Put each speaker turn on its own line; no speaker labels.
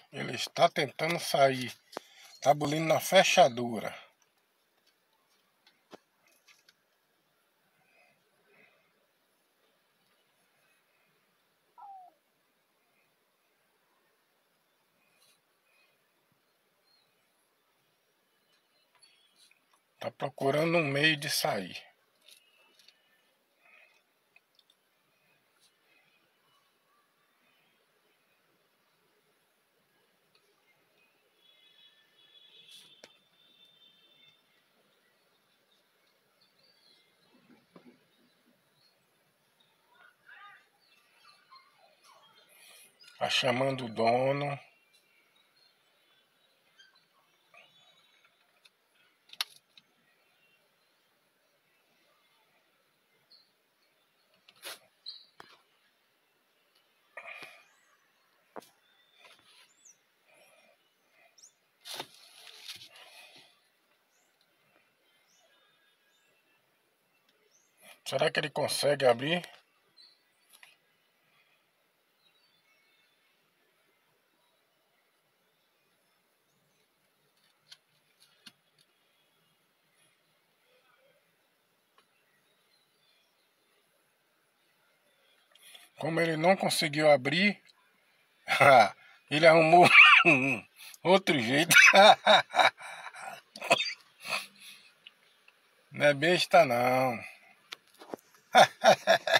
Ele está tentando sair. Tá bulindo na fechadura. Tá procurando um meio de sair. Tá chamando o dono. Será que ele consegue abrir? Como ele não conseguiu abrir, ele arrumou outro jeito. Não é besta não.